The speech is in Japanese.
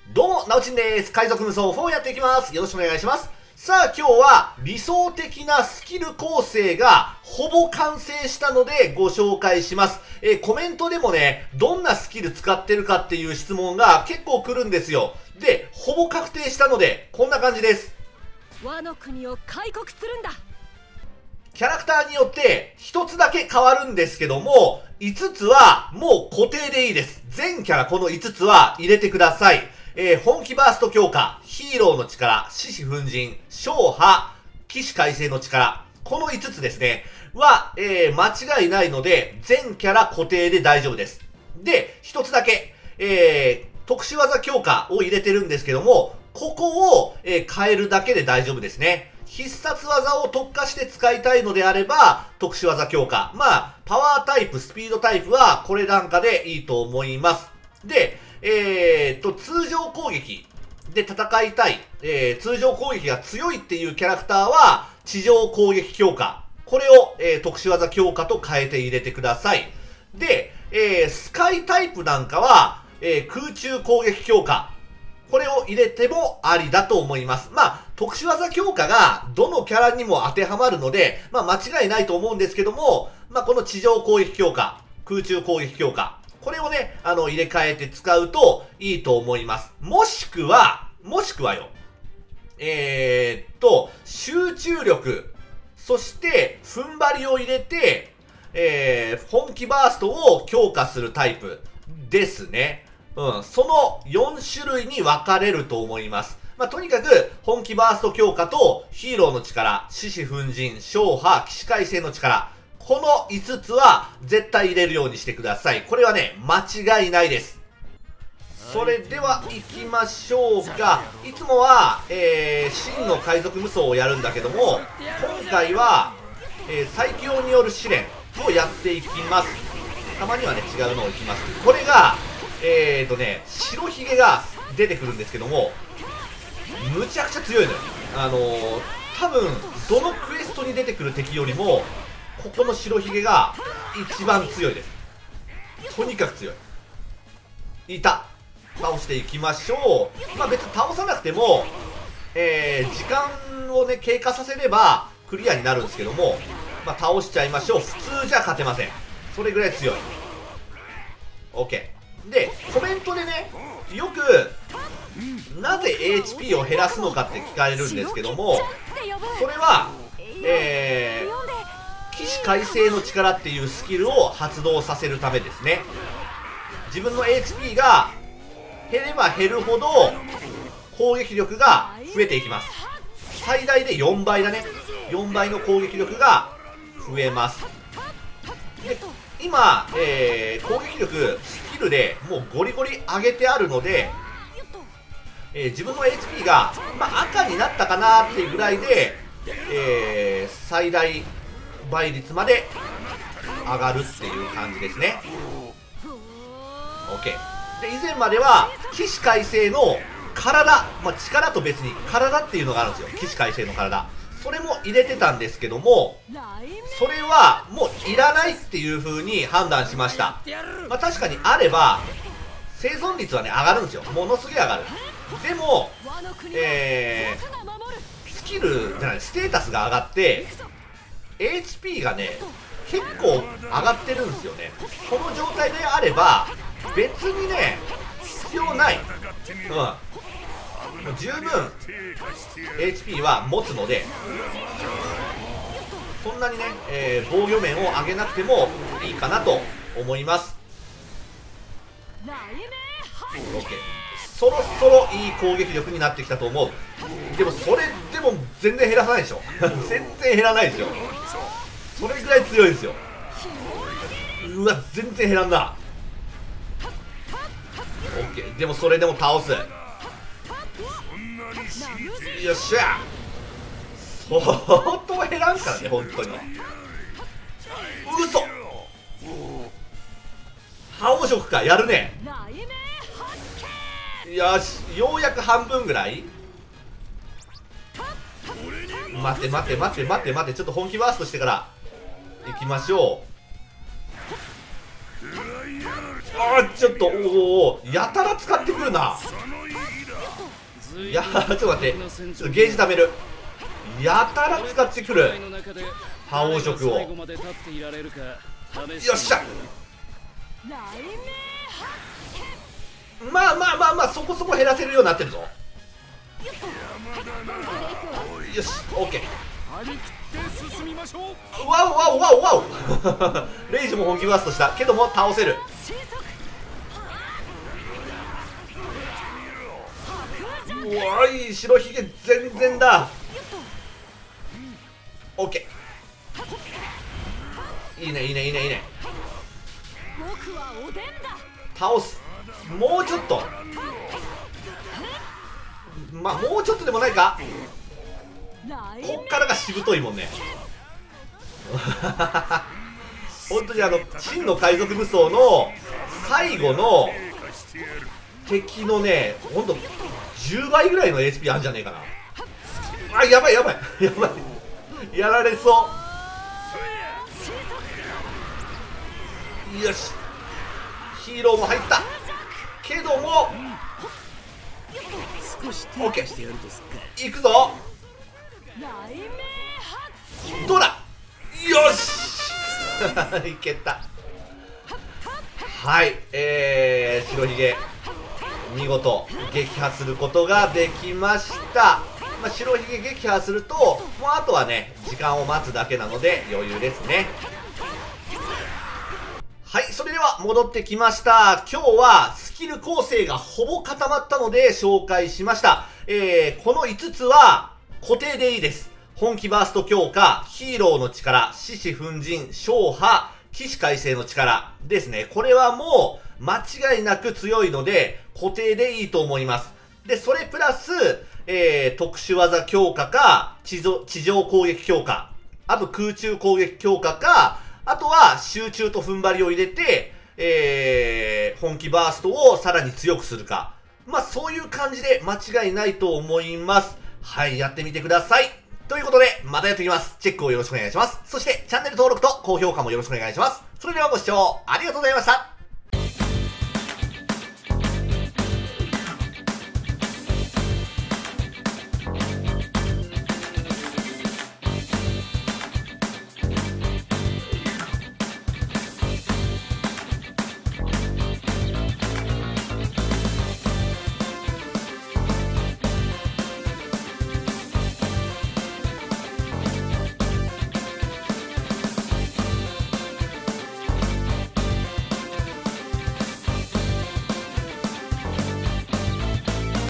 どうも、なおちんです。海賊無双4やっていきます。よろしくお願いします。さあ、今日は理想的なスキル構成がほぼ完成したのでご紹介します。コメントでもね、どんなスキル使ってるかっていう質問が結構来るんですよ。で、ほぼ確定したので、こんな感じです。 ワノ国を開国するんだ。 キャラクターによって1つだけ変わるんですけども、5つはもう固定でいいです。全キャラこの5つは入れてください。本気バースト強化、ヒーローの力、獅子奮陣、勝破、起死回生の力。この5つですね。は、間違いないので、全キャラ固定で大丈夫です。で、1つだけ、特殊技強化を入れてるんですけども、ここを、変えるだけで大丈夫ですね。必殺技を特化して使いたいのであれば、特殊技強化。まあ、パワータイプ、スピードタイプはこれなんかでいいと思います。で、通常攻撃で戦いたい、通常攻撃が強いっていうキャラクターは、地上攻撃強化。これを、特殊技強化と変えて入れてください。で、スカイタイプなんかは、空中攻撃強化。これを入れてもありだと思います。まあ、特殊技強化がどのキャラにも当てはまるので、まあ間違いないと思うんですけども、まあこの地上攻撃強化、空中攻撃強化、これをね、入れ替えて使うといいと思います。もしくはよ。集中力、そして踏ん張りを入れて、本気バーストを強化するタイプですね。その4種類に分かれると思います。まあ、とにかく、本気バースト強化と、ヒーローの力、獅子奮陣、勝破、起死回生の力。この5つは、絶対入れるようにしてください。これはね、間違いないです。それでは、行きましょうか。いつもは、真の海賊無双をやるんだけども、今回は、最強による試練をやっていきます。たまにはね、違うのをいきます。これが、白ひげが出てくるんですけども、むちゃくちゃ強いのよ。多分、どのクエストに出てくる敵よりも、ここの白ひげが一番強いです。とにかく強い。いた。倒していきましょう。まあ別に倒さなくても、時間をね、経過させればクリアになるんですけども、まあ倒しちゃいましょう。普通じゃ勝てません。それぐらい強い。OK。で、コメントでね、よく、なぜ HP を減らすのかって聞かれるんですけども、それは、起死回生の力っていうスキルを発動させるためですね。自分の HP が減れば減るほど、攻撃力が増えていきます。最大で4倍だね。4倍の攻撃力が増えます。で今、攻撃力、スキルでもうゴリゴリ上げてあるので、自分の HP が、まあ、赤になったかなっていうぐらいで、最大倍率まで上がるっていう感じですね。OK。で、以前までは、起死回生の体、まあ、力と別に体っていうのがあるんですよ。起死回生の体。それも入れてたんですけども、それはもういらないっていう風に判断しました。まあ確かにあれば、生存率はね、上がるんですよ。ものすげえ上がる。でも、スキルじゃない、ステータスが上がって、HP がね、結構上がってるんですよね。その状態であれば、別にね、必要ない。十分 HP は持つので、そんなにね、防御面を上げなくてもいいかなと思います。 OK。 そろそろいい攻撃力になってきたと思う。でもそれでも全然減らさないでしょ全然減らないでしょ。それぐらい強いですよ。うわ、全然減らんな。 OK。 でもそれでも倒す。よっしゃ。相当減らんからね、本当に。嘘。覇王色か、やるね。よし、ようやく半分ぐらい。待て待て待て待て待て、ちょっと本気バーストしてから行きましょう。あー、ちょっと、おお、やたら使ってくるな。 いやー、ちょっと待って、ちょっとゲージ貯める。やたら使ってくる覇王色を。よっしゃ。まあまあまあまあ、そこそこ減らせるようになってるぞ。よし、オッケー。ワオワオワオワオレイジも本気バーストしたけども倒せる。うわい、白ひげ全然だ。オッケー、いいねいいねいいねいいね。倒す。もうちょっと、まあもうちょっとでもないか。こっからがしぶといもんね本当に真の海賊武装の最後の敵のね、ほんと10倍ぐらいの HP あるんじゃねえかな。あ、やばいやばいやばい、やられそう。よし、ヒーローも入ったけども、オッケー、いくぞ。どうだ。よしいけた。はい、白ひげ見事撃破することができました。まあ、白ひげ撃破するともうあとはね時間を待つだけなので余裕ですね。はい、それでは戻ってきました。今日はスキル構成がほぼ固まったので紹介しました。この5つは固定でいいです。本気バースト強化、ヒーローの力、獅子奮陣、小破、起死回生の力ですね。これはもう間違いなく強いので固定でいいと思います。で、それプラス、特殊技強化か、地上攻撃強化、あと空中攻撃強化か、あとは集中と踏ん張りを入れて、本気バーストをさらに強くするか。まあそういう感じで間違いないと思います。はい、やってみてください。ということで、またやっていきます。チェックをよろしくお願いします。そして、チャンネル登録と高評価もよろしくお願いします。それではご視聴ありがとうございました。